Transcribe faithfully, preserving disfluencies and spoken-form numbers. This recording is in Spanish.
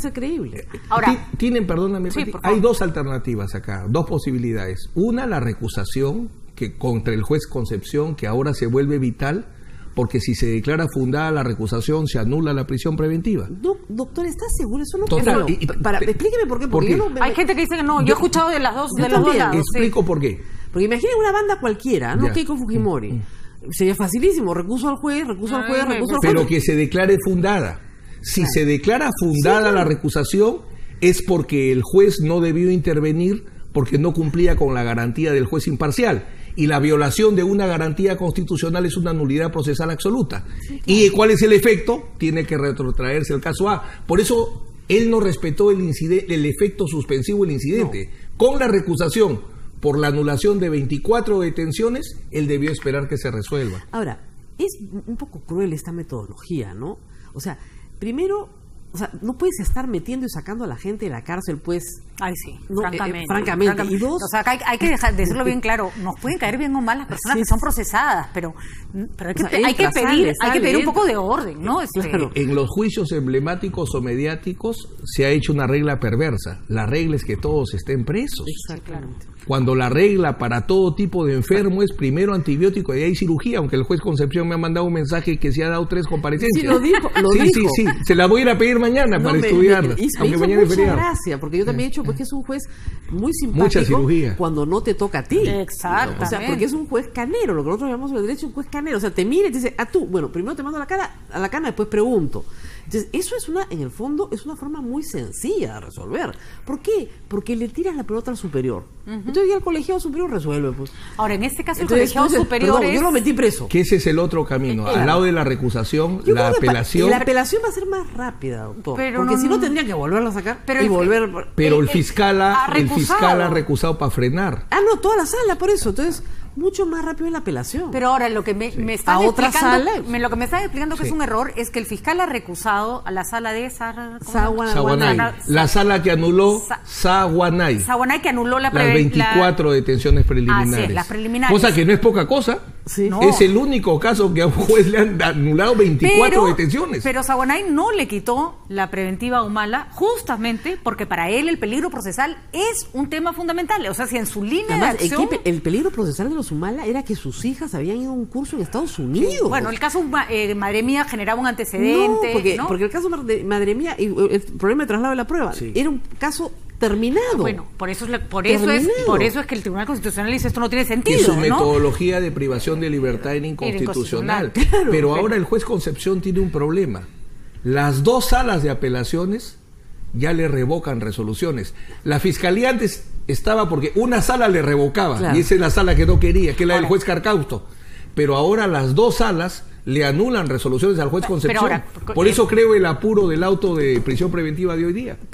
ser creíble. Ahora, tienen, perdóname, sí, hay dos alternativas acá, dos posibilidades. Una, la recusación que contra el juez Concepción, que ahora se vuelve vital, porque si se declara fundada la recusación, se anula la prisión preventiva. No, doctor, ¿estás seguro? Eso no... Total, eso, y, para, explíqueme por qué. Porque ¿por qué? Yo no, hay gente que dice que no, yo, yo he escuchado de las dos, de los dos lados. Explico sí. por qué. Porque imaginen una banda cualquiera, ¿no? Ya. Keiko Fujimori. Mm. Sería facilísimo, recuso al juez, recuso al juez, recuso al juez. Pero que se declare fundada. Si claro. se declara fundada sí, claro. la recusación, es porque el juez no debió intervenir porque no cumplía con la garantía del juez imparcial. Y la violación de una garantía constitucional es una nulidad procesal absoluta. Sí, claro. ¿Y cuál es el efecto? Tiene que retrotraerse el caso A. Por eso él no respetó el, incide- el efecto suspensivo del incidente. No. Con la recusación por la anulación de veinticuatro detenciones, él debió esperar que se resuelva. Ahora, es un poco cruel esta metodología, ¿no? O sea, primero, o sea, no puedes estar metiendo y sacando a la gente de la cárcel, pues... Ay, sí, no, francamente, eh, francamente. francamente. Y dos... O sea, hay, hay que dejar, decirlo bien claro, nos pueden caer bien o mal las personas sí, que son procesadas, pero, pero hay, que, o sea, entra, hay que pedir sale, hay que pedir un poco de orden, ¿no? Este... Claro. En los juicios emblemáticos o mediáticos se ha hecho una regla perversa. La regla es que todos estén presos. Exactamente. Cuando la regla para todo tipo de enfermo es primero antibiótico y ahí cirugía, aunque el juez Concepción me ha mandado un mensaje que se ha dado tres comparecencias. Sí, lo dijo, lo sí, dijo. Sí, sí, se la voy a ir a pedir mañana no, para me, estudiarla. Me, me, aunque me mañana es feriado. Gracia, porque yo también he dicho pues, que es un juez muy simpático. Mucha cirugía. Cuando no te toca a ti. Exacto. O sea, porque es un juez canero, lo que nosotros llamamos en el derecho un juez canero. O sea, te mira y te dice, ah, tú, bueno, primero te mando a la cara, a la cana, después pregunto. Entonces, eso es una, en el fondo, es una forma muy sencilla de resolver. ¿Por qué? Porque le tiras la pelota al superior. Uh-huh. Entonces ya el colegiado superior resuelve, pues. Ahora, en este caso, entonces, el colegiado entonces, superior perdón, es... yo lo metí preso. Que ese es el otro camino. Claro. Al lado de la recusación, yo la apelación... La apelación va a ser más rápida, doctor. Pero porque no, si no, tendrían que volverla a sacar pero y el, volver... Pero el, el fiscal ha, el fiscal ha recusado para frenar. Ah, no, toda la sala, por eso. Entonces... mucho más rápido en la apelación. Pero ahora lo que me, sí. me están a otra explicando, sala. Me, lo que me están explicando que sí. es un error es que el fiscal ha recusado a la sala de Saguanay, la sala que anuló Saguanay. Saguanay que anuló la las veinticuatro la... detenciones preliminares. Ah, sí, las preliminares. Cosa que no es poca cosa. Sí. No. Es el único caso que a un juez le han anulado veinticuatro pero, detenciones. Pero Saguanay no le quitó la preventiva a Humala justamente porque para él el peligro procesal es un tema fundamental. O sea, si en su línea Además, de acción... el, el peligro procesal de los Humala era que sus hijas habían ido a un curso en Estados Unidos. Sí. Bueno, el caso eh, Madre Mía generaba un antecedente. No, porque, ¿no? porque el caso de Madre Mía, el problema de traslado de la prueba, sí. era un caso terminado. Bueno, por eso es por eso es por eso es que el Tribunal Constitucional dice esto no tiene sentido. Y su ¿no? metodología de privación de libertad era inconstitucional. Era claro, pero, pero ahora el juez Concepción tiene un problema. Las dos salas de apelaciones ya le revocan resoluciones. La fiscalía antes estaba porque una sala le revocaba, claro. y esa es la sala que no quería, que es la ahora. del juez Carcausto. Pero ahora las dos salas le anulan resoluciones al juez Concepción. Ahora, por eso creo el apuro del auto de prisión preventiva de hoy día.